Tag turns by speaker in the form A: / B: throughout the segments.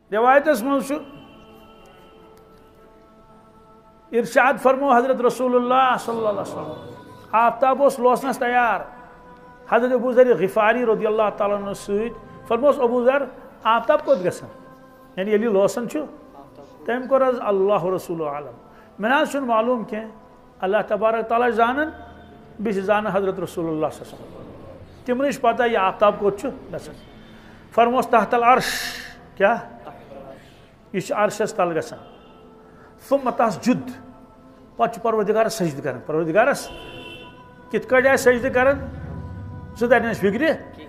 A: روایتس مز ارشاد فرمو حضرت رسول اللہ صلی اللہ علیہ وسلم آفتاب اس لوسنس تیار حضرت ابو ذر غفاری رضی اللہ تعالیٰ عنہ سید فرموس ابو ذر آفتاب کوت گسن یعنی یلی لوسن چھو تم کو رض اللہ رسول عالم میں چھن معلوم کہ اللہ تبارک تعالیٰ زانن بیس زان حضرت رسول اللہ صلی اللہ علیہ وسلم تم نش پتہ یہ آفتاب کوت چھو گسن فرموس تحت العرش کیا یہ عرشس تل گسن ثم تسجد پتہ پروردگارس سجدہ کرن پروردگارس کت کٹ آئے سجدہ کرن سہ تر فکر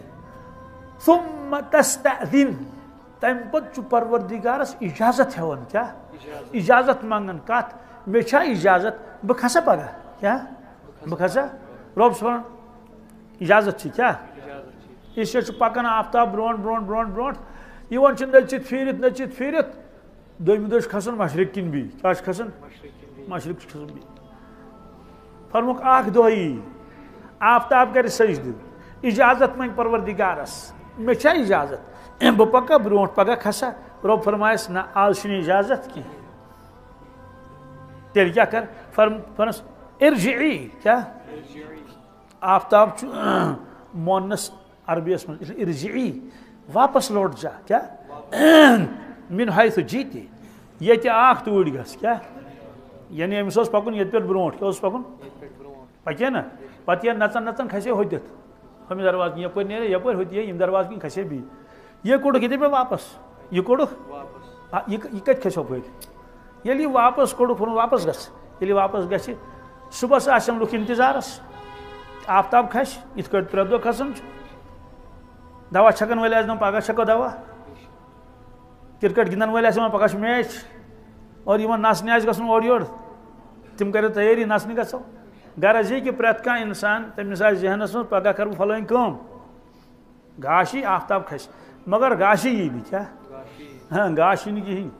A: ثم تستأذن تم پتہ پروردگارس اجازت ہیون کیا اجازت منگن کت مے چھا اجازت بہ کھسا پگہ کیا بہ کھسا رب سن اجازت چھ کیا اس پکان آفتاب برون برون برون برون یہ نچت پھیرت دویمہ دہ کھسن مشرق کن بھی کیا کھسن مشرق کھسن بھی فرموک اخ دہی آفتاب کر سجدہ اجازت منگ پروردگارس مے چھا اجازت بہ پکا برون پگہ کھسا رب فرمایس نا آز چھ اجازت کی تیل کیا کر فرمس ارجعی کیا آفتاب مونس عربی اس ارجعی واپس لوٹ جا کیا من حیث جیتی یہ آخ توڑ گس کیا یعنی امس پکن یہ پہ برونٹ کیا پکن پکے نا پتہ یہ نچن نچن کھسے ہوتت ہم درواز کن یپر نیرے یپر ہوتی ہے درواز کن کھسے بھی یہ کوڑک یہ پہ واپس یہ کوڑک یہ کت کھسو پہ یلی واپس کوڑک واپس گس یلی واپس گس صبح آسن لوک انتظارس آفتاب کھس ات کٹ پرت دہ کھسن دوا چھکن ول آس پگہ چھکو دوا کرکٹ گندن ول آس پگہ میچ اور نسنے آس گھن اور یور تم کرو تیاری نسنے گھو غرض یہ کہ پریت کھانا انسان تمس آس ذہنس من پگہ کر فلٲنۍ کٲم گاشی آفتاب کھس مگر گاشی یی نہٕ کیا ہاں گاشی نہٕ کہین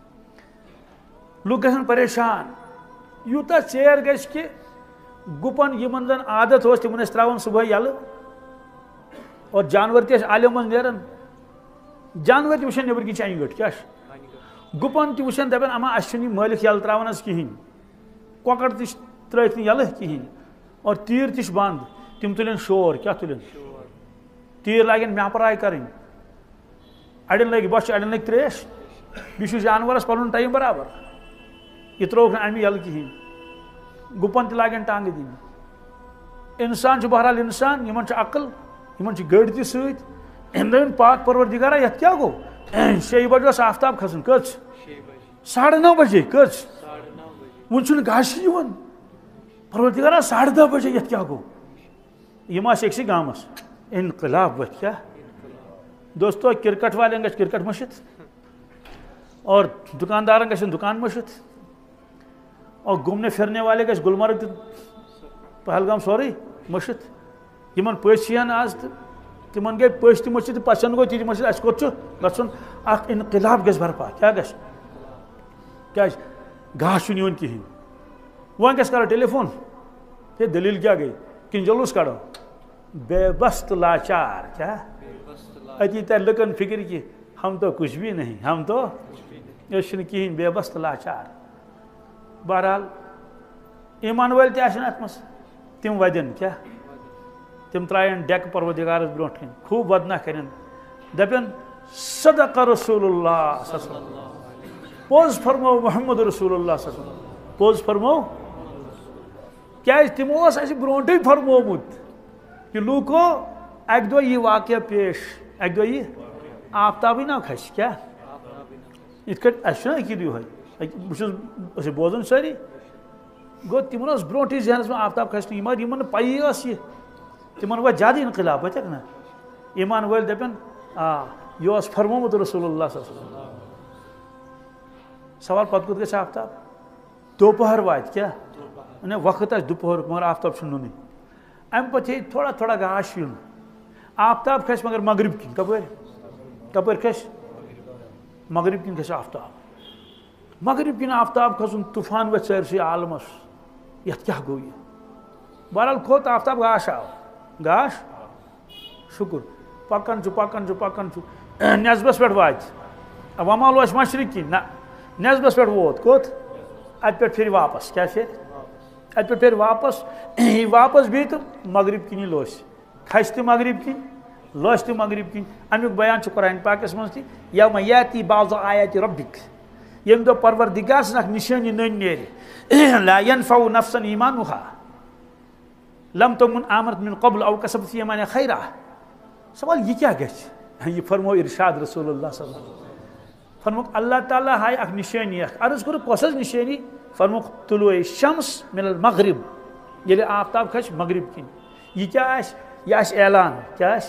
A: لوگ گژھن پریشان یوتاہ ژیر گژھِ کہ گپن یمن زن عادت اوس تمن ٲسۍ تراوان صبح یلہٕ اور جانور تہِ ٲسۍ الیو منٛز نیران جانور تہِ وٕچھان نیبر کِنۍ چھِ انہِ گٔٹۍ کیاہ چھِ گپن تہِ وٕچھان دپان اما اسہِ چھُنہٕ یہِ مٲلِک یلہٕ تراوان حظ کہیٖنۍ کۄکر تہِ چھِ ترٲیِتھ نہٕ یلہٕ کہیٖنۍ اور تیٖر تہِ چھِ بنٛد تِم تُلن شور کیاہ تُلن تیٖر لاگن مےٚ کرٕنۍ اڑٮ۪ن لٔگۍ بۄچھِ اڑٮ۪ن لٔگۍ تریش بیٚیہِ چھُ جانورس پنُن ٹایم برابر یہ ترووُکھ نہٕ امہِ یلہٕ کہیٖنۍ گپن تہِ لاگن ٹانگہٕ دِنہِ انسان چھُ بہرحال انسان یمن چھِ عقل یمن چھِ گٔرۍ تہِ سۭتۍ أمۍ دپن پاک پروردگارا یتھ کیاہ گوٚو 6 بجے اوس آفتاب کھسان کٔژ 9:30 بجے کٔژ وۄنۍ چھُنہٕ گاشی یِوان پروردگارا 10:30 بجے یتھ کیاہ گوٚو یِم آسہِ أکسٕے گامس انقلاب وتھِ کیا دوستو کرکٹ والٮ۪ن گژھِ کرکٹ مٔشِتھ اور دکاندارن گژھن دکان مٔشِتھ اور گھومنے پھرنے والے گژھِ گلمرگ تہٕ پہلگام سورُے مٔشِتھ یمن پٔژھۍ یِہن آز تہٕ تمن گٔے پٔژھۍ تہِ مٔشِتھ تہٕ پژھٮ۪ن گوٚو تہِ مٔشِتھ اَسہِ کوٚت چھُ گژھُن اکھ انقلاب گژھِ برپا کیاہ گژھِ کیازِ گاش چھُنہٕ یِوان کِہیٖنۍ وۄنۍ کیٛاہ کرو ٹیلی فون ہے دلیٖل کیاہ گٔے کِنہٕ جلوٗس کڑو بے بس تہٕ لاچار کیا اتی تر لُکن فکر کہ ہم تو کچھ بھی نہیں ہم تو أسۍ چھِنہٕ کِہیٖنۍ بے بس تہٕ لاچار بہرحال ایمان وٲلۍ تہِ آسن اتھ منٛز تِم ودن کیا تم ترٛایَن ڈیٚکہٕ پروردگارس برونٛٹھ کَنۍ خوٗب ودنا کرن دپن صدق رسول اللہ صلی اللہ علیہ وسلم پوٚز فرمو محمد رسول اللہ صلی اللہ علیہ وسلم پوٚز فرمو کیازِ تِمو اوس اَسہِ برونٛٹھٕے فرمومُت کہ لوٗکو اکہِ دۄہ یی واقعہ پیش اکہِ دۄہ یی آفتابٕے نا کھسہِ کیا یِتھ کٲٹھۍ اَسہِ چھُنہ عقیٖدٕ یِہوے بہٕ چھُس بوزان سٲری گوٚو تِمن اوس برونٛٹھٕے ذہنس منٛز آفتاب کھسہِ نہٕ مگر یِمن نہٕ پَیی ٲس یہِ تِمن واتہِ زیادٕ انقلاب وٲتیکھ نا ایمان وٲلۍ دپن یہِ اوس فرمومُت رسول اللہ صلی اللہ علیہ وسلم سوال پتہٕ کوٚت گژھِ آفتاب دوپہر واتہِ کیا وقت آسہِ دُپہرُک مگر آفتاب چھُنہٕ نُنٕے امہِ پتہٕ ہیٚیہِ تھوڑا تھوڑا گاش یُن آفتاب کھسہِ مگر مغرب کِنۍ کپٲرۍ کھسہِ مغرب کِنۍ کھسہِ آفتاب مغرب کِنۍ آفتاب کھسُن طوفان وَتھِ سٲرسٕے عالمس یتھ کیاہ گوٚو یہِ بہرحال کھوٚت آفتاب گاش آو گاش شُکُر پکان چھُ پکان چھُ پکان چھُ نیصبس پٮ۪ٹھ واتہِ ومال اس مشرق کن نا نصبس پہ ووت کوت ات پہ پھر واپس کیا پھر ات پہ پھر واپس واپس بھی تو مغرب کن لوس کھس تہ مغرب کن لوس تہ مغرب کن امیک بیان قرآن پاکس مز تہ یوم یاتی بعض آیات ربک یم دو پروردگار سن اخ نشانی نن نیرِ لا ينفع نفسا ایمانها لم تمن آمنت من قبل او کسبت فی ایمانها خیرا سوال یہ کیا گژھِ یہ فرمو ارشاد رسول اللہ صلی اللہ علیہ وسلم فرموک اللہ تعالیٰ ہائے اخ نشانی اخ عرض کرو کس نشانی فرموک طلوع شمس من المغرب یل آفتاب کھس مغرب کن یہ کیا آس یہ آس اعلان کیا آس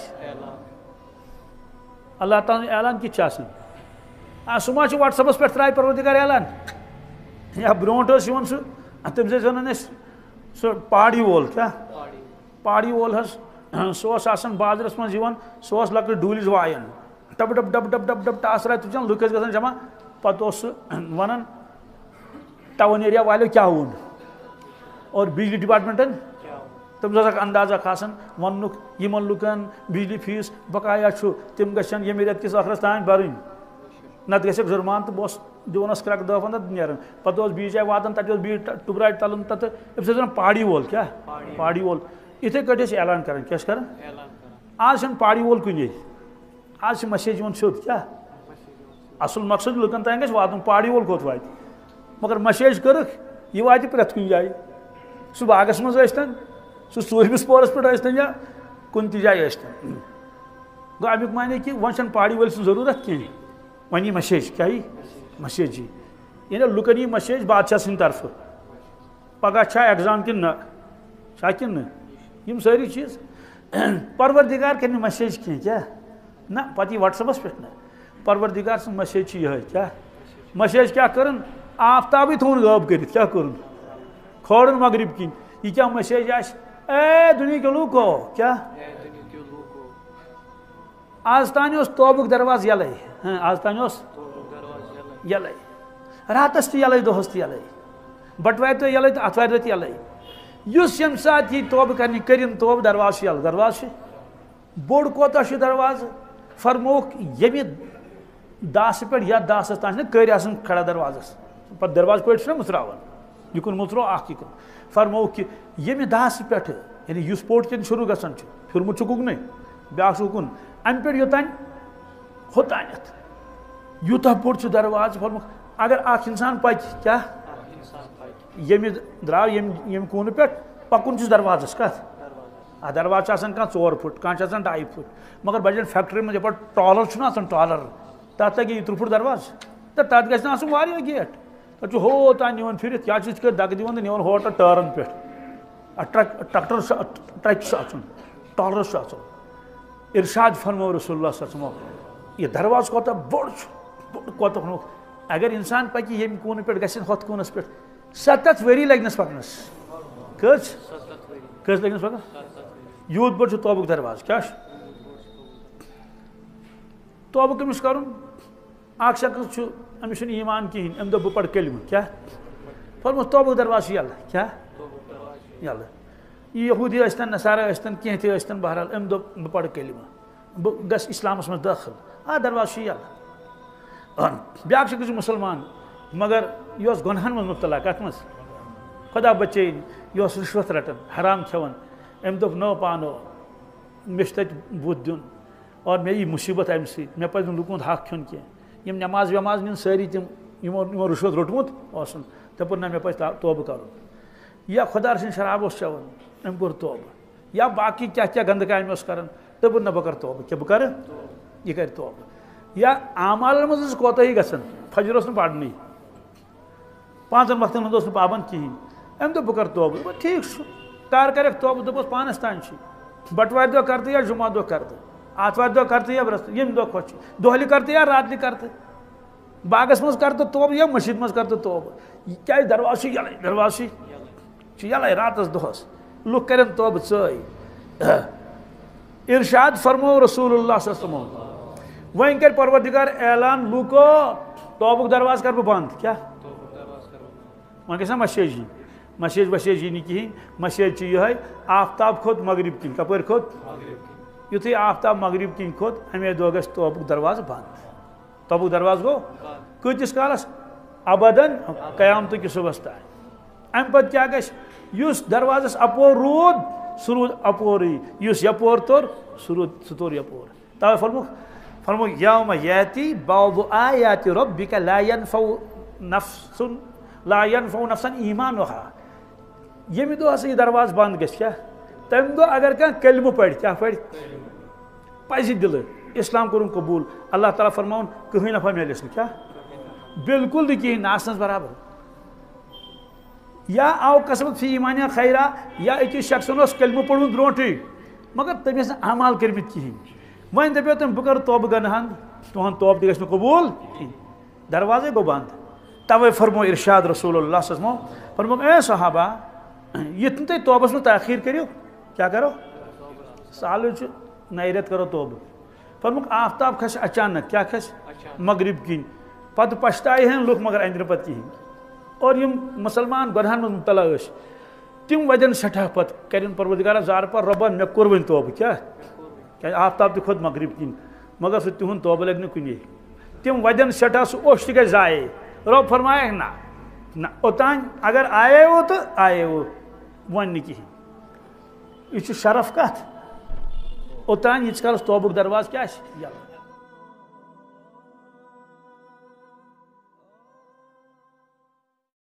A: اللہ تعالیٰ اعلان کت سہ ما واٹس ایپس پہ ترائے پروردگار اعلان یا برونٹ سہ تم سے ونان سہ پاڑی وول کیا پاڑی وول حس سہ بازرس من سہ لکٹ ڈولس وائن ڈب ڈب ڈب ڈب ڈب ڈب ٹاس راے تُجان لُکھ گژھان جمع پتہ ونان ٹاؤن ایریا والو کیا وون اور بجلی ڈپارٹمنٹن تم اندازہ کھسان ونک یمن لُکن بجلی فیس بقایا تم گژھن ییٚمہِ رٮ۪تہٕ کِس ٲخرس تام برٕنۍ نتہٕ گژھکھ جُرمان تہٕ بہٕ دِوانس کرٛٮ۪کہٕ 10-15 نیران پتہٕ بیٚیِس جایہِ واتان تتہِ بیٚیہِ ٹُبراٹہِ تلُن تتہٕ أمِس ٲسۍ ونان پاڑی وول کیٛاہ پاڑی وول یِتھٕے کٲٹھۍ ٲسۍ اعلان کران کیٛاہ چھِ کران آز چھُنہٕ پاڑی وول کُنے آج سے مسیج یوان سیود کیا اصل مقصد لکن تین گھس واتن پاڑی وول کوت وات مگر مسیج کرک یہ وات پرت کن جائے سہ باغس مز ٲسۍتن سہ ژوٗرمِس پورس پہ ٲسۍتن یا کن تہ جائے ٲسۍتن گو امیک معنی کہ ون چھنہٕ پاڑی وٲلۍ سٕنٛز ضروٗرت کینٛہہ ون یہ مسیج کیا یہ مسیج یعنی لکن یہ مسیج بادشاہ سٕنٛدِ طرفہٕ پگہ چھا ایگزام کن نہ چھا کن نہ یم سٲری چیٖز پروردگار کرِ نہٕ مسیج کینٛہہ کیا نہ پتہ یہ واٹس ایپس پہ نا پروردگار سن مسیج یہ کیا مسیج کیا کرن آفتابی تھون غٲب کرت کیا کرن کھولن مغرب کن یہ کیا مسیج آس اے دنیا کے لوکو کیا آز تانی اس توبک درواز یلے آز تانی اس یلے راتس تہ یلے دہس تہ یلے بٹوارِ دۄہ یلے تو اتوارِ دۄہ تہ یلے یس یم سات یہ توبہ کرنی کرن توبہ درواز یل درواز بوڑ کوتاہ چھ دروازٕ فرموک یمہ داس پہ یا داسس تان کر آسان کھڑا دروازس پتہ درواز پٹ متراوان یکن مترو اخ یکن فرموک کہ یمہ داس پہ یعنی اس پوٹ کن شروع گژھان پھرمت اکنے بیاکھ اکن ام پہ یوتان ہوتانیت یوتہ بوڑ درواز فرموک اگر اخ انسان پکہ کیا یمہ درا یم کون پہ پکن دروازس کت دروازہ آسان کھانا 4 فٹ کھانا 2.5 فٹ مگر بجن فیکٹری من یپٹ ٹالر آسان ٹالر تک لگی 3 فٹ دروازہ تو تک گھن آسن واریاہ گیٹ تک ہو تان نوان پھرت کیا دگ دِوان نوان ہوٹل ٹٲرن پہ ٹریکٹر ٹرک آسان ٹالر آسان ارشاد فرمو رسول اللہ صلی اللہ علیہ وسلم یہ دروازہ کوتاہ بوڑ کوتاہ اگر انسان پکہ یم کون پہ گھن ہوت کونس پہ 7 ؤری لگنس پکنس کس لگنس پکنس یوت بڑ توبک درواز کیا توبہ کمس کرن اخ شخص امس ایمان کہین ام دہ بہ پڑھ کلمہ کیا فرمو توبک درواز یل کیا یل یہودی ٲسۍتن نصارہ ٲسۍتن کینٛہہ تہِ ٲسۍتن بہرحال ام دہ بہ پڑھ کلمہ بہ گژھ اسلامس مز داخل درواز یل بیاکھ شخص مسلمان مگر یہ گنہن مز مبتلا کت مز خدا بچین یہ رشوت رٹان حرام کھیوان ام دپ نو پانو مے تت بت دن اور مے یہ مصیبت امہ سۭتۍ مے پزِ لُکن ہُنٛد حق کھیوٚن کینٛہہ یم نماز وماز نِن سٲری تم یمو رشوت روٚٹمُت اوسُن دپُن نہ مے پزِ توبہ کرُن یا خدا رسٕنۍ شراب اوس چٮ۪وان أمۍ کوٚر توبہ یا باقی کیا کیا گندٕ کامہِ اوس کران دپُن نہ بہٕ کرٕ توبہ کیٛاہ بہٕ کرٕ یہ کرِ توبہ یا اعمالن منٛز ٲس کوتاہی گژھان فجر اوس نہٕ پرنٕے 5 وقتن ہُنٛد اوس نہٕ پابنٛد کِہیٖنۍ أمۍ دوٚپ بہٕ کرٕ توبہ ٹھیٖک چھُ کر کرکھ توبہ دپس پانس تان بٹوارِ دۄہ کر تہٕ یا جمعہ دۄہ کر تہٕ آتوارِ دۄہ کر تہٕ یا برٛٮ۪سوارِ ییٚمہِ دۄہ خۄش چھُ دۄہلہِ کر تہٕ یا راتلہِ کر تہٕ باغس منٛز کر تہٕ توبہ یا مسجد منٛز کر تہٕ توبہ کیٛازِ درواز چھُ یلے درواز چھُ یلے راتس دۄہس لُکھ کرن توبہ ژٲے ارشاد فرمو رسول اللہ صلی اللہ علیہ وسلم وۄنۍ کر پروردگار اعلان لوٗکو توبُک درواز کر بہٕ بنٛد کیٛاہ وۄنۍ گژھِ نا مسیج یِنۍ مسیج وسیج یی نہٕ کِہیٖنۍ مسیج چھِ یِہوٚے آفتاب کھوٚت مغرب کِنۍ کپٲرۍ کھوٚت یُتھُے آفتاب مغرب کِنۍ کھوٚت اَمے دۄہ گژھِ توبُک دروازٕ بنٛد توبک درواز گو کتس کالس ابدن قیامت کس صبح تان ام پتہ کیا گژھِ یُس دروازس اپور روٗد سُہ روٗد اپورٕے یُس یپور توٚر سُہ توٚر یپور توے فرموک یوم یاتی بعض آیات ربک لا ينفع نفسا ایمانها ییٚمہِ دۄہ ہسا یہِ درواز بند گژھِ کیٛاہ تمہِ دۄہ اگر کانٛہہ کلمہٕ پرِ کیٛاہ پرِ پزِ دِلہٕ اسلام کوٚرُن قبوٗل اللہ تعالیٰ فرماوُن کٕہٕنۍ نفع میلٮ۪س نہٕ کیٛاہ بالکل نہٕ کِہیٖنۍ نہٕ آسنس برابر یا آو قسمت فی ایمانیا خیرا یا أکِس شخصن اوس کلمہٕ پوٚرمُت برونٛٹھٕے مگر تٔمۍ ٲسۍ نہٕ اعمال کٔرمٕتۍ کِہیٖنۍ وۄنۍ دپیو تٔمۍ بہٕ کرٕ توبہٕ گنہن تُہُنٛد توبہٕ تہِ گژھِ نہٕ قبوٗل کِہیٖنۍ دروازے گوٚو بنٛد توے فرمو ارشاد رسول اللہ صلی اللہ علیہ وسلم فرموک اے صحابہ یِتھ نہٕ تُہۍ توبس منٛز تاخیر کٔرِو کیٛاہ کرو سالٕے چھُ نَیہِ رٮ۪تہٕ کرو توبہٕ فرموک آفتاب کھسہِ اچانک کیٛاہ کھسہِ مغرب کِنۍ پتہٕ پشتایہِ ہن لُکھ مگر اندرٕ پتہٕ کِہیٖنۍ اور یم مسلمان گۄنہن منٛز مُبتلا ٲسۍ تِم وَدن سٮ۪ٹھاہ پتہٕ کرن پروردگارا زارٕ پار رۄبن مےٚ کوٚر وۄنۍ توبہٕ کیٛاہ کیٛازِ آفتاب تہِ کھوٚت مغرب کِنۍ مگر سُہ تِہُنٛد توبہٕ لگہِ نہٕ کُنے تِم وَدن سٮ۪ٹھاہ سُہ اوٚش تہِ گژھِ ضایع رۄب فرمایکھ نہ اوٚتانۍ اگر آیےوٕ تہٕ آیےوٕ وۄنۍ نہٕ کِہیٖنۍ یہِ چھُ شرف کتھ اوٚتانۍ ییٖتِس کالس توبُک درواز کیٛاہ آسہِ یلہٕ